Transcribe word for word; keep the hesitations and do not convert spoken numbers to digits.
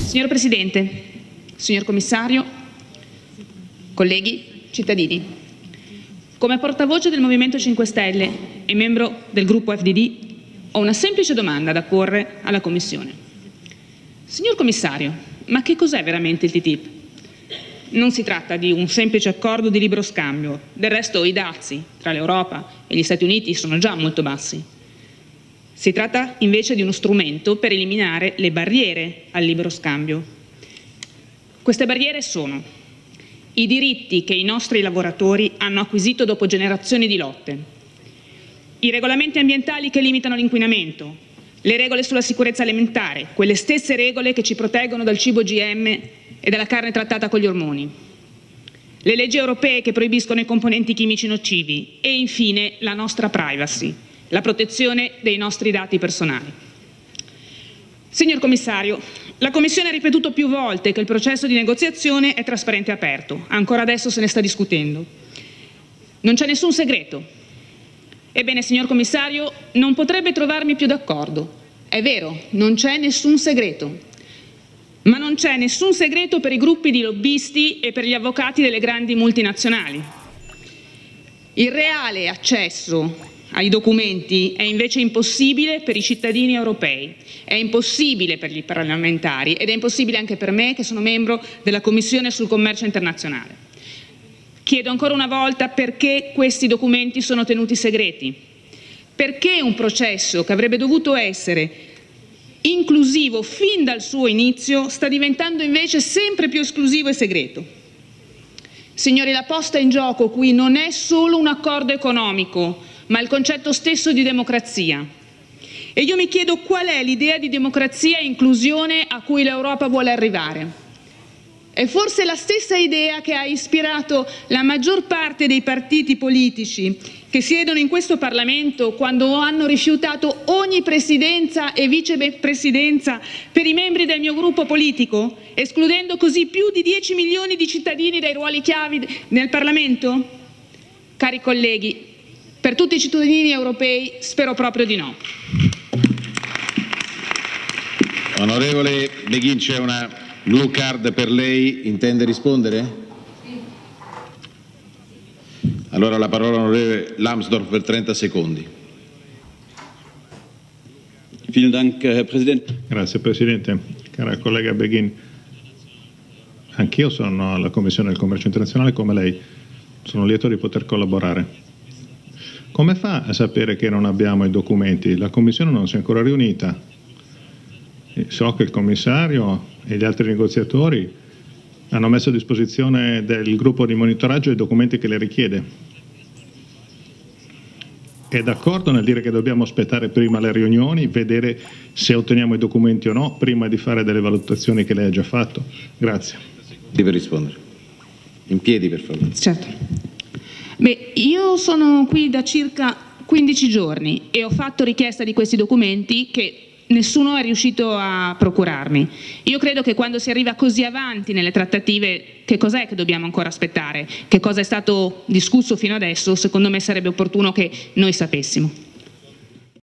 Signor Presidente, signor Commissario, colleghi, cittadini, come portavoce del Movimento cinque Stelle e membro del gruppo F D D, ho una semplice domanda da porre alla Commissione. Signor Commissario, ma che cos'è veramente il T T I P? Non si tratta di un semplice accordo di libero scambio, del resto i dazi tra l'Europa e gli Stati Uniti sono già molto bassi. Si tratta invece di uno strumento per eliminare le barriere al libero scambio. Queste barriere sono i diritti che i nostri lavoratori hanno acquisito dopo generazioni di lotte, i regolamenti ambientali che limitano l'inquinamento, le regole sulla sicurezza alimentare, quelle stesse regole che ci proteggono dal cibo G M e dalla carne trattata con gli ormoni, le leggi europee che proibiscono i componenti chimici nocivi e infine la nostra privacy, la protezione dei nostri dati personali. Signor Commissario, la Commissione ha ripetuto più volte che il processo di negoziazione è trasparente e aperto, ancora adesso se ne sta discutendo. Non c'è nessun segreto. Ebbene, signor Commissario, non potrebbe trovarmi più d'accordo. È vero, non c'è nessun segreto. Ma non c'è nessun segreto per i gruppi di lobbisti e per gli avvocati delle grandi multinazionali. Il reale accesso ai documenti è invece impossibile per i cittadini europei, è impossibile per gli parlamentari ed è impossibile anche per me che sono membro della Commissione sul commercio internazionale. Chiedo ancora una volta perché questi documenti sono tenuti segreti, perché un processo che avrebbe dovuto essere inclusivo fin dal suo inizio sta diventando invece sempre più esclusivo e segreto. Signori, la posta in gioco qui non è solo un accordo economico, ma il concetto stesso di democrazia. E io mi chiedo qual è l'idea di democrazia e inclusione a cui l'Europa vuole arrivare. È forse la stessa idea che ha ispirato la maggior parte dei partiti politici che siedono in questo Parlamento quando hanno rifiutato ogni presidenza e vicepresidenza per i membri del mio gruppo politico, escludendo così più di dieci milioni di cittadini dai ruoli chiavi nel Parlamento? Cari colleghi, per tutti i cittadini europei spero proprio di no. Onorevole Beghin, c'è una blue card per lei, intende rispondere? Allora la parola all'onorevole Lambsdorff per trenta secondi. Vielen Dank, Herr Präsident. Grazie Presidente. Cara collega Beghin, anch'io sono alla Commissione del Commercio Internazionale come lei, sono lieto di poter collaborare. Come fa a sapere che non abbiamo i documenti? La Commissione non si è ancora riunita. So che il Commissario e gli altri negoziatori hanno messo a disposizione del gruppo di monitoraggio i documenti che le richiede. È d'accordo nel dire che dobbiamo aspettare prima le riunioni, vedere se otteniamo i documenti o no, prima di fare delle valutazioni che lei ha già fatto? Grazie. Deve rispondere. In piedi, per favore. Certo. Beh, io sono qui da circa quindici giorni e ho fatto richiesta di questi documenti che nessuno è riuscito a procurarmi. Io credo che quando si arriva così avanti nelle trattative, che cos'è che dobbiamo ancora aspettare? Che cosa è stato discusso fino adesso? Secondo me sarebbe opportuno che noi sapessimo.